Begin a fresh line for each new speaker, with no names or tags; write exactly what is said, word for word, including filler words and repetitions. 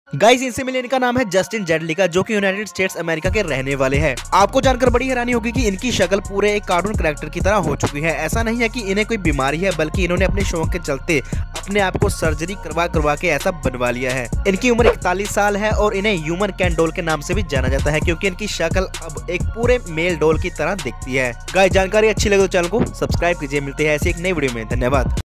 Guys इनसे मिले इनका नाम है जस्टिन जेडलिका, जो कि यूनाइटेड स्टेट्स अमेरिका के रहने वाले हैं। आपको जानकर बड़ी हैरानी होगी कि इनकी शक्ल पूरे एक कार्टून कैरेक्टर की तरह हो चुकी है। ऐसा नहीं है कि इन्हें कोई बीमारी है, बल्कि इन्होंने अपने शौक के चलते अपने आप को सर्जरी करवा करवा के ऐसा बनवा लिया है। इनकी उम्र इकतालीस साल है और इन्हें ह्यूमन कैन डॉल के नाम से भी जाना जाता है, क्योंकि इनकी शक्ल अब एक पूरे मेल डॉल की तरह दिखती है। गाइस जानकारी अच्छी लगे तो चैनल को सब्सक्राइब कीजिए। मिलते हैं ऐसी एक नई वीडियो में। धन्यवाद।